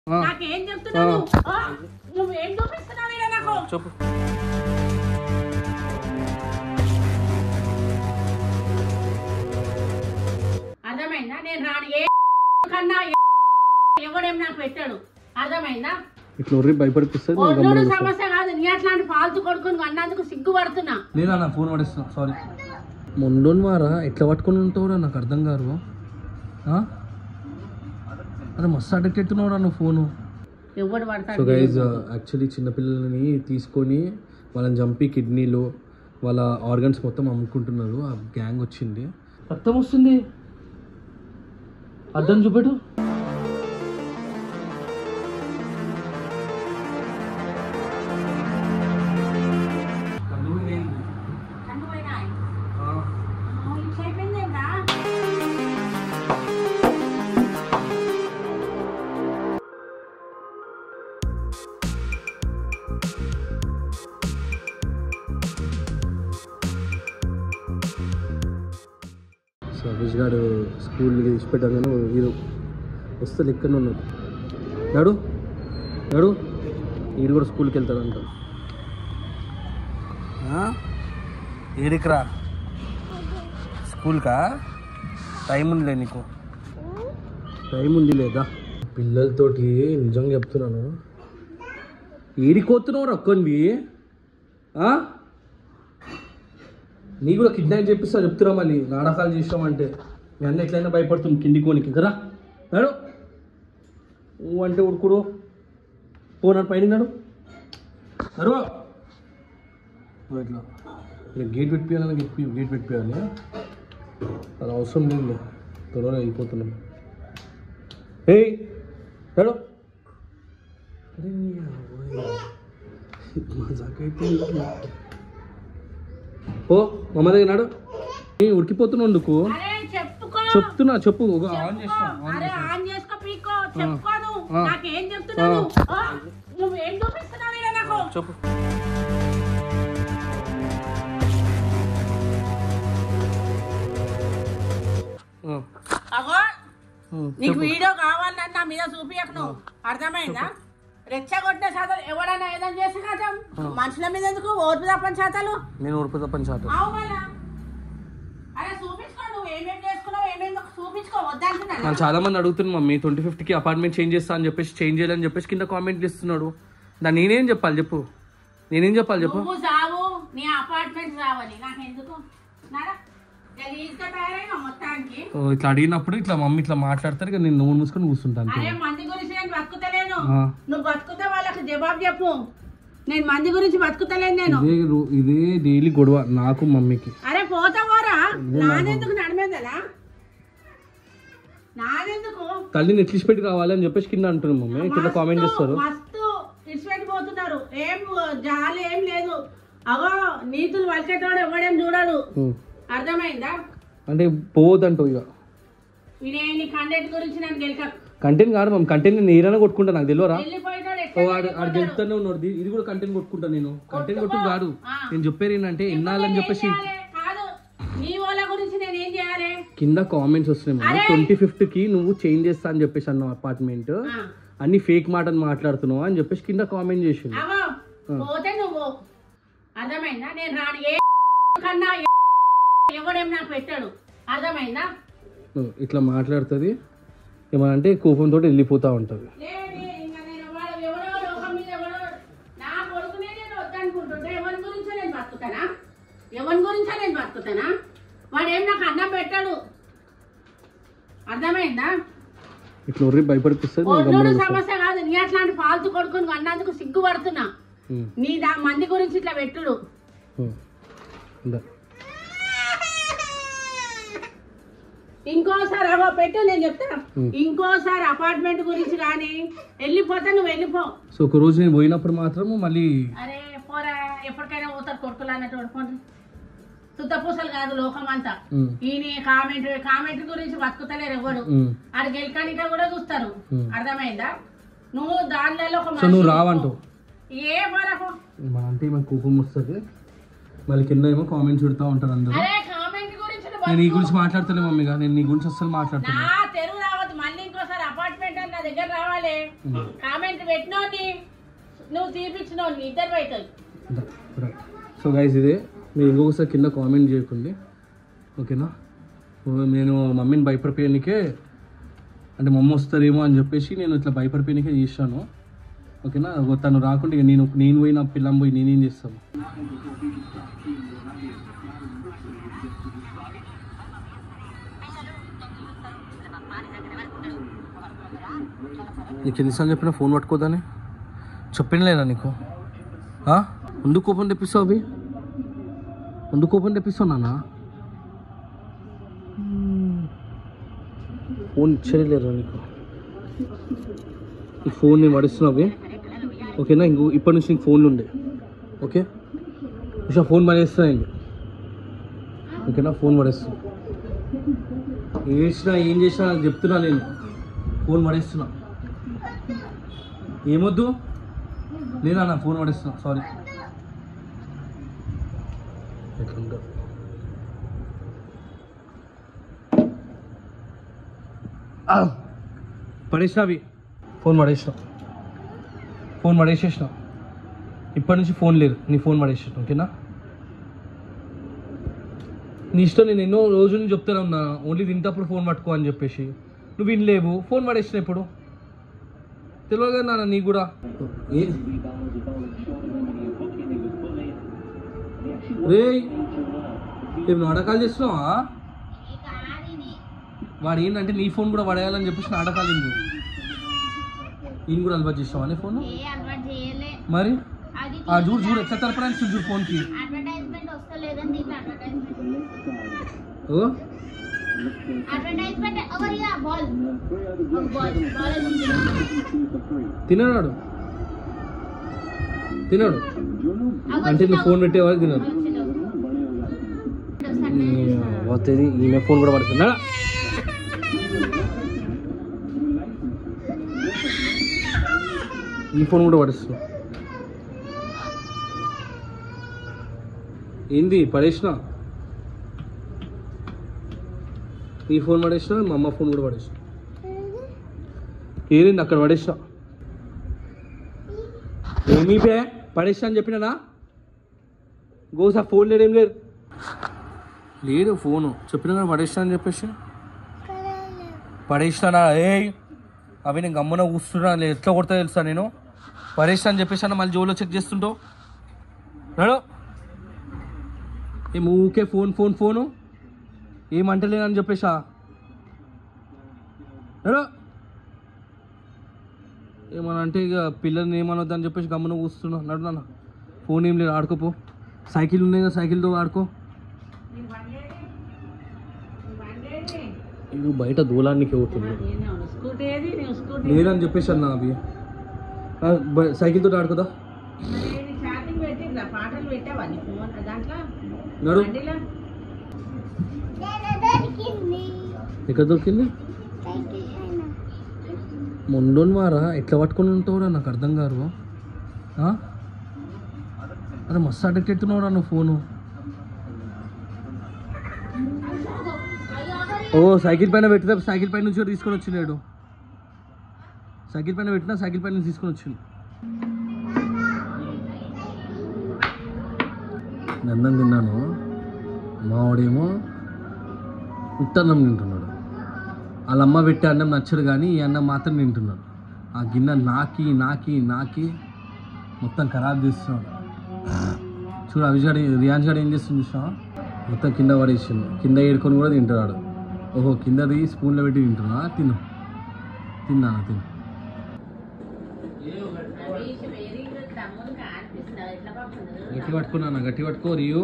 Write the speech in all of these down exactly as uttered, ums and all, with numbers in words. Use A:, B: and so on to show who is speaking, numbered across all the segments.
A: నాకేం చెప్తున్నావు నువ్వేం చూపిస్తున్నావు ఇలా నాకు
B: చెప్పు.
A: అర్థమైందా? నేను రాను ఏ కన్నా ఎవడేం నాకు పెట్టాడు. అర్థమైందా?
B: ఇట్లా ఒర్రి భయపడిపిస్తుంది.
A: ఒర్రుడు సమస్య కాదు, నీ అట్లాంటి ఫాల్తు కొడుకుని అన్నందుకు సిగ్గుపడుతున్నా.
B: లేదా నా ఫోన్ పడేస్తున్నా, సారీ. మొండోన్ వారా ఎట్లా పట్టుకొని ఉంటావురా నాకు అర్థం కాదు. అదే మస్తు అడిక్ట్ అవుతున్నావురా నువ్వు ఫోను.
A: ఎవడు పడతాడు?
B: సో గైజ్ యాక్చువల్లీ చిన్నపిల్లలని తీసుకొని వాళ్ళని చంపి కిడ్నీలు వాళ్ళ ఆర్గన్స్ మొత్తం అమ్ముకుంటున్నారు. ఆ గ్యాంగ్ వచ్చింది. రక్తం వస్తుంది, అర్థం చూపెట్టు. సతీష్ గారు స్కూల్ విడిచిపెట్టాను. వీరు వస్తే లెక్కనే ఉన్నాడు. నడు నడు వీడు కూడా స్కూల్కి వెళ్తాడంట. ఏడికిరా స్కూల్కా? టైం ఉందిలే నీకు, టైం ఉంది లేదా? పిల్లలతోటి నిజంగా చెప్తున్నాను, ఏడికోతున్నావు రక్కొనివి. నీ కూడా కిడ్నాప్ చెప్పిస్తా చెప్తున్నా. మళ్ళీ నాటకాలు చేసామంటే మీ అన్న ఎట్లయినా భయపడుతుంది కింది కోనికి కదా. నాడు నువ్వు అంటే ఉడుకుడు పోనాడు పైన నాడు అరువా ఇట్లా ఇట్లా గేట్ పెట్టిపోయాలని చెప్పి గేట్ పెట్టిపోయాలి. అది అవసరం లేదు, త్వరగా వెళ్ళిపోతున్నాం. ఏయ్ నాడు అరే మజాకైతే ఓ మమ్మ దగ్గర నాడు ఉడికిపోతున్నాందుకు చెప్తున్నా. చెప్పు ఆన్ చేస్తా. చెప్పు.
A: నీకు వీడియో కావాలన్నా నా మీద చూపియకు. అర్థమైందా? రెచ్చగొట్టిన శాతాలు ఎవడైనా ఏదైనా చేసి కదా మనుషుల మీద ఎందుకు ఓర్పు తప్పని శాతాలు?
B: నేను ఓర్పు తప్పని శాతం.
A: అరే చూపించుకో, నువ్వు ఏమేమి చేసుకున్నావు ఏమేమి చూపించుకో. వద్దంటున్నా.
B: చాలా మంది అడుగుతున్నారు మమ్మీ ట్వంటీ ఫిఫ్త్ కి అపార్ట్మెంట్ చేంజ్ చేస్తా అని చెప్పేసి చేంజ్ చేయాలని చెప్పేసి కింద కామెంట్ ఇస్తున్నాడు. దాన్ని నేనేం చెప్పాలి చెప్పు, నేనేం చెప్పాలి చెప్పు.
A: నువ్వు చావు, నీ అపార్ట్మెంట్ రావాలి, నాకు ఎందుకు?
B: ఇట్లా అడిగినప్పుడు ఇట్లా మమ్మీ ఇట్లా మాట్లాడతారు ఇక నేను నోరు మూసుకొని కూర్చుంటాను.
A: మంది గురించి నేను బతుకుతలేను, నువ్వు బతుకుతే వాళ్ళకి జవాబు చెప్పు. నేను మంది గురించి బతుకుతలేను. నేను
B: ఇదే డైలీ గొడవ నాకు మమ్మీకి.
A: అరే పోతావారా? నాదెందుకు నడిమేదలా? నాదెందుకు?
B: తల్లిని ఎట్లిసి పెట్టి రావాలి అని చెప్పేసి కింద అంటున్నాం మమ్మీ. కింద కామెంట్ చేస్తారు.
A: మస్తు ఇడిచిపెట్టి పోతున్నారు, ఏం జాలి ఏం లేదు. అగో నీతులు వలికేటోడు ఎవడేం చూడడు. అర్థమైందా? అంటే
B: పోవద్దంటూ ఇక
A: కంటెంట్ గురించి నేను గెలిక
B: కంటెంట్ కాదు మమ్మీ, కంటెంట్ నేను ఏదైనా కొట్టుకుంటా. నాకు తెలియరా వాడు గెలుతానే ఉన్నాడు. ఇది కూడా కంటెంట్ కొట్టుకుంటా నేను. కంటెంట్ కొట్టు కాదు నేను చెప్పేది ఏంటంటే ఎన్నాళ్ళని చెప్పేసి కింద కామెంట్స్ వస్తున్నాయి. ట్వంటీ ఫిఫ్త్ కి నువ్వు చేంజ్ చేస్తా అని చెప్పేసి అన్నావు అపార్ట్మెంట్, అన్ని ఫేక్ మాటలు మాట్లాడుతున్నావు అని చెప్పేసి కింద కామెంట్ చేసింది.
A: అర్థమైందా? నేను రాను ఏ కన్నా ఎవడేం నాకు పెట్టాడు. అర్థమైందా?
B: ఇట్లా మాట్లాడుతుంది ఏమనంటే కోపంతో వెళ్ళిపోతా ఉంటది.
A: ఎవరి గురించో నేను బతుకుతానా? వాడేం నాకు అన్నం పెట్టాడు. అర్థమైందా?
B: ఇట్లా ఒర్రి భయపడిపిస్తుంది.
A: సమస్య కాదు, నీ అట్లాంటి ఫాల్తు కొడుకుని అన్నందుకు సిగ్గుపడుతున్నా. నీ దా మంది గురించి ఇట్లా పెట్టుడు. ఇంకోసారి అవో పెట్టు, నేను చెప్తా. ఇంకోసారి అపార్ట్మెంట్ గురించి కానీ వెళ్ళిపోతా, నువ్వు వెళ్ళిపో.
B: సో ఒక రోజు నేను పోయినప్పుడు మాత్రం మళ్ళీ
A: అరే పోరా, ఎప్పటికైనా పోతారు కొడుకులు అన్నట్టు. తుత్త పూసలు కాదు లోకం అంతా. ఈయన కామెంట్ కామెంట్ గురించి బతుకుతలేరు ఎవడు. అది గెలకనిక కూడా చూస్తారు. అర్థమైందా? నువ్వు దానిలో
B: నువ్వు రావంటావు.
A: ఏ వరకు
B: అంటే మాకు కోపం వస్తుంది. మళ్ళీ కింద ఏమో కామెంట్స్ పెడతా ఉంటారు అందరూ. నేను నీ గురించి మాట్లాడతలే మమ్మీగా, నేను నీ గురించి అసలు మాట్లాడుతున్నా.
A: తెరువు రావద్దు, మళ్ళీ ఇంకోసారి అపార్ట్మెంట్ అని నా దగ్గర రావాలి. తీసుకోవాలి. కామెంట్ పెట్టినోని నువ్వు తీపించినోని ఇద్దరు అవుతుంది.
B: సో గైస్ ఇదే మీరు ఇంకొకసారి కింద కామెంట్ చేయకండి, ఓకేనా? నేను మమ్మీని భయపడిపోయానికే, అంటే మమ్మ వస్తారేమో అని చెప్పేసి నేను ఇట్లా భయపడిపోయానికే చేశాను, ఓకేనా? తను రాకుండా ఇక నేను నేను పోయి నా పిల్లం పోయి నేనేం చేస్తాను. నీకు ఎన్నిసార్లు చెప్పినా ఫోన్ పట్టుకోదని చెప్పిన లేదా నీకు? ముందు కోపం తెప్పిస్తావు అవి, ముందు కోపం తెప్పిస్తావు నాన్న. ఫోన్ ఇచ్చేయలేరు నీకు, ఈ ఫోన్ నేను పడిస్తున్నావు, ఓకేనా? ఇంకో ఇప్పటి నుంచి నీకు ఫోన్లు ఉండే, ఓకే? ఉషా ఫోన్ పడేస్తాయండి, ఓకేనా? ఫోన్ పడేస్తున్నా, ఏం చేసినా ఏం చేసినా నాకు చెప్తున్నా, నేను ఫోన్ పడేస్తున్నా. ఏమొద్దు లేదా నా ఫోన్ పడేస్తున్నా, సారీ. ఎట్లుంటా పడేసినవి, ఫోన్ పడేసిన, ఫోన్ పడేసేసిన. ఇప్పటి నుంచి ఫోన్ లేదు, నీ ఫోన్ పడేసిన, ఓకేనా? నీ ఇష్టం, నేను ఎన్నో రోజుల నుంచి చెప్తానే ఉన్నా ఓన్లీ తింటప్పుడు ఫోన్ పట్టుకో అని చెప్పేసి, నువ్వు వినలేవు. ఫోన్ పడేసిన ఇప్పుడు తెలియదు కదా నాన్న నీకు కూడా. ఏ రే ఏం నాటకాలు చేస్తున్నావా? వాడు ఏంటంటే నీ ఫోన్ కూడా పడేయాలని చెప్పేసి నాటకాలు ఏంది? ఈయన కూడా అలవాటు చేసినావా నీ ఫోన్? మరి ఆ చూడు చూడు ఎట్లా తరపడానికి చూడు చూడు ఫోన్కి. ఓ తినడాడు తినడు అంటే నీ ఫోన్ పెట్టేవాళ్ళు తినడు. వస్తుంది ఈమె ఫోన్ కూడా పడుతుందా? ఈ ఫోన్ కూడా పడుతున్నా. ఏంది పడేసిన? ఈ ఫోన్ పడేసిన, మా అమ్మ ఫోన్ కూడా పడేసిన. ఏరింది అక్కడ పడేసిన. ఏమీ పే పడేసిన అని చెప్పినా గోసా ఫోన్ లేడు, ఏం లేదు లేదు ఫోను చెప్పిన కానీ పడేసిన అని చెప్పేసి పడేసినా. ఏ అవి నేను గమ్మున కూస్తున్నా, ఎట్లా కొడతా తెలుసా నేను? పడేసిన అని చెప్పేసి అన్న మళ్ళీ జోలో చెక్ చేస్తుంటావు నాడు. ఏం ఊకే ఫోన్ ఫోన్ ఫోను ఏమంటలేనని చెప్పేసా నాడు. ఏమన్నా అంటే ఇక పిల్లల్ని ఏమనొద్దని చెప్పేసి గమ్మున కూస్తున్నా. నడు నాన్న, ఫోన్ ఏం లేదు, ఆడుకోపో. సైకిల్ ఉన్నాయి కదా, సైకిల్తో ఆడుకో. ఇవి బయట దూలానికి అవుతుంది లేదని చెప్పేసి అన్న అవి సైకిల్ తోటి ఆడుకోదా. నడు ఎక్కడ దొరికింది? మొండోని వారా ఎట్లా పట్టుకొని ఉంటావురా నాకు అర్థం కారు. అరే మస్తు అడిక్ట్ ఎత్తున్నావురా నువ్వు ఫోను. ఓ సైకిల్ పైన పెట్టిన సైకిల్ పైన నుంచి తీసుకొని వచ్చినాడు. సైకిల్ పైన పెట్టినా సైకిల్ పైన తీసుకొని వచ్చిండు. అన్నం తిన్నాను, మావాడేమో ఉత్తన్నం తింటున్నాడు. వాళ్ళ అమ్మ పెట్టే అన్నం నచ్చడు కానీ ఈ అన్నం మాత్రం తింటున్నాడు. ఆ గిన్నె నాకి నాకి నాకి మొత్తం ఖరాబ్ చేస్తున్నాడు. చూడు అవిజాడు రియాన్స్ గాడు ఏం చేస్తుంది చూసా, మొత్తం కింద పడేసిండు. కింద ఏడుకొని కూడా తింటున్నాడు. ఓహో కిందది స్పూన్లో పెట్టి తింటున్నా. తిను తిన్నాను తిను. గట్టి పట్టుకున్నా, గట్టి పట్టుకో రియో.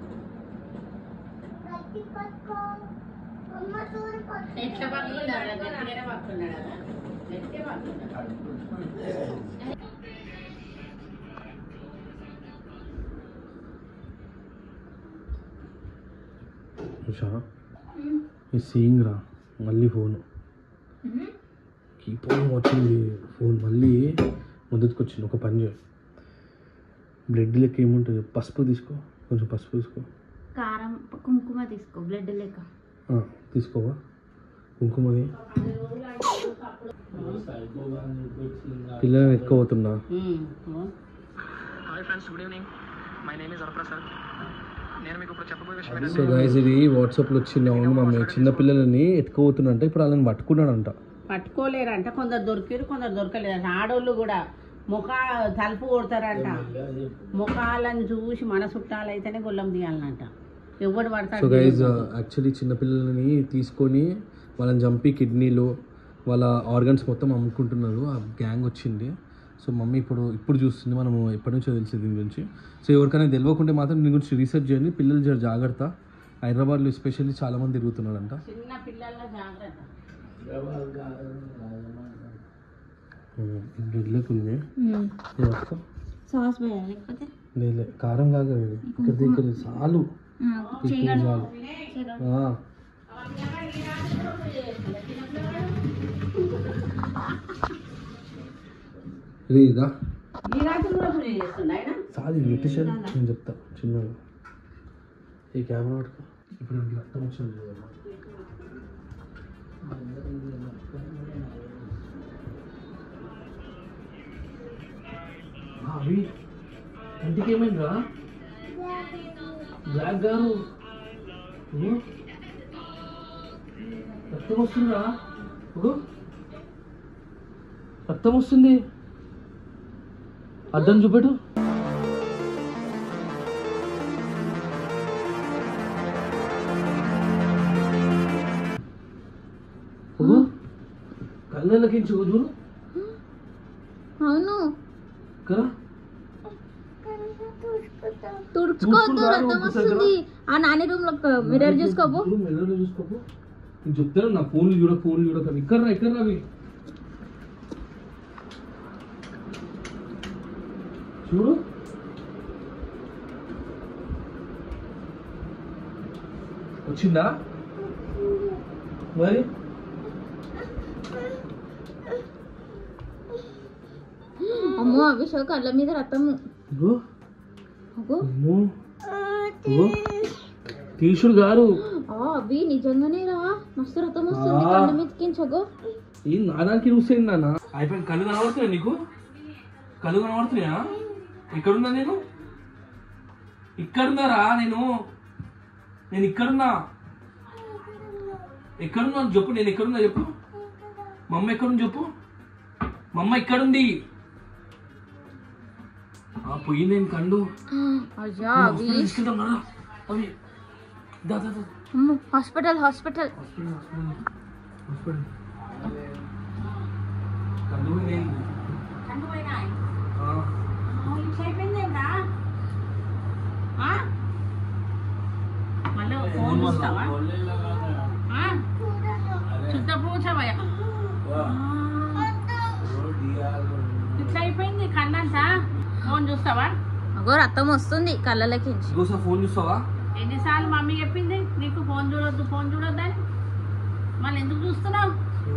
B: ఈ సీయింగ్ రా మళ్ళీ ఫోను కీపోన్ వచ్చింది. ఫోన్ మళ్ళీ ముందుకు వచ్చింది. ఒక పని చేయి, బ్లడ్ లెక్క ఏముంటుంది పసుపు తీసుకో, కొంచెం పసుపు తీసుకో,
A: కారం కుంకుమ తీసుకో, బ్లడ్ లెక్క
B: తీసుకోవా. కుంకుమది పిల్లలు ఎక్కువ అవుతున్నా.
C: Hi friends, good evening. My name is Varaprasad. నేను మీకు ఇప్పుడు చెప్పబోయే విషయం
B: సో గైస్, ఇది వాట్సాప్లో వచ్చింది. అవును మమ్మీ, చిన్న పిల్లలని ఎత్తుకోబోతున్నంట. ఇప్పుడు వాళ్ళని పట్టుకున్నాడంట.
A: పట్టుకోలేరంట, కొందరు దొరికారు, కొందరు దొరకలేదంట. ఆడోళ్ళు కూడా ముఖ తలుపు కొడతారంట. ముఖాలను చూసి మన చుట్టాలైతేనే గొల్లం తీయాలంట. ఎవరు
B: సో
A: పడతాడు.
B: గైజ్, యాక్చువల్లీ చిన్నపిల్లలని తీసుకొని వాళ్ళని చంపి కిడ్నీలు వాళ్ళ ఆర్గన్స్ మొత్తం అమ్ముకుంటున్నారు. ఆ గ్యాంగ్ వచ్చింది. సో మమ్మీ ఇప్పుడు ఇప్పుడు చూస్తుంది. మనము ఎప్పటి నుంచో తెలిసి దీని గురించి. సో ఎవరికైనా తెలియకుంటే మాత్రం దీని గురించి రీసెర్చ్ చేయండి. పిల్లలు జర జాగ్రత్త. హైదరాబాద్లో ఎస్పెషల్లీ చాలా మంది తిరుగుతున్నారంట.
A: చిన్న పిల్లల జాగ్రత్త.
B: ఇడ్లకుంది
D: సాస్ లేకపోతే
B: లేదు, కారం కాదు. ఇక్కడ దగ్గర చాలు చాలు. ఇదా
A: ఈ రాత్రి కూడా పూజ చేస్తుండ ఆయన.
B: చాలు, ఇది పెట్టేసాను. నేను చెప్తా చిన్నగా. ఈ కెమెరా పట్టుకో. ఇప్పుడు రక్తం వచ్చింది. అవి కంటికి ఏమైందిరా? బ్లాక్ గారు రక్తం వస్తుందిరా. ఇప్పుడు రక్తం వస్తుంది. అద్దం చూపెట్టు. కళ్ళకించు చూడు.
D: అవును,
B: కదా
D: తుడుచుకోవద్దు, రక్తం వస్తుంది. ఆ నాని రూమ్ లో మిర్రర్ చూసుకోపు.
B: మిర్రర్ చూసుకోపు. నేను చెప్తాను, నా ఫోన్లు చూడ ఫోన్లు చూడక. ఇక్కడ రా, ఇక్కడ రావి చూడు. వచ్చిందా మరి?
D: అమ్మో, అభిషేక్ కళ్ళ మీద రక్తము.
B: ఇగో అమ్మో, ఇగో తీసుడు గారు.
D: అవి నిజంగానే రా, మస్తు రక్తం వస్తుంది కళ్ళ మీదకించగో.
B: ఈ నాదానికి చూసేయండి నాన్న. అయిపోయింది. కళ్ళు కనబడుతున్నాయా నీకు? కళ్ళు కనబడుతున్నాయా? ఎక్కడున్నా నేను? ఇక్కడున్నారా? నేను నేను ఇక్కడున్నా. ఎక్కడున్నా చెప్పు. నేను ఎక్కడున్నా చెప్పు. మా అమ్మ ఎక్కడుంది చెప్పు. మా అమ్మ ఇక్కడుంది. పోయింది. నేను కండు తీసుకెళ్తాం కదా. అవి
D: హాస్పిటల్ హాస్పిటల్
B: హాస్పిటల్ కండు
A: మళ్ళీ ఫోన్ చూస్తావా? చుట్టూ పూచవయ్యా. ఇట్లా అయిపోయింది కన్నంతా. ఫోన్ చూస్తావా?
D: అగో రక్తం వస్తుంది కళ్ళకి.
B: ఫోన్ చూస్తావా?
A: ఎన్నిసార్లు మమ్మీ చెప్పింది నీకు ఫోన్ చూడొద్దు ఫోన్ చూడొద్దు అని? మళ్ళీ ఎందుకు చూస్తున్నావు?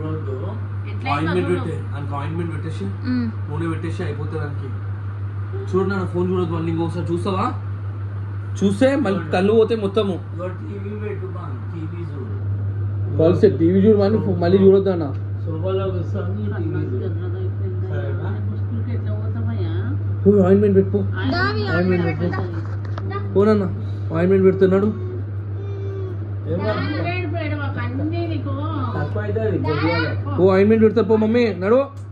B: ఆయింట్మెంట్ పెట్టేసి నూనె పెట్టేసి అయిపోతుంది దానికి. చూడు నాన్న, ఫోన్ చూడొద్దు. మళ్ళీ ఇంకొకసారి చూస్తావా? చూస్తే మళ్ళీ కళ్ళు పోతే మొత్తము. టీవీ చూడు, మళ్ళీ మళ్ళీ చూడొద్దు అన్న. ఆయింట్మెంట్ పెట్టుకో. ఆయింట్మెంట్ పెట్టుకో. పోనన్నా, ఆయింట్మెంట్ పెడుతున్నాడు. ఓ ఆయింట్మెంట్ పెడతారు పో మమ్మీ. నడు.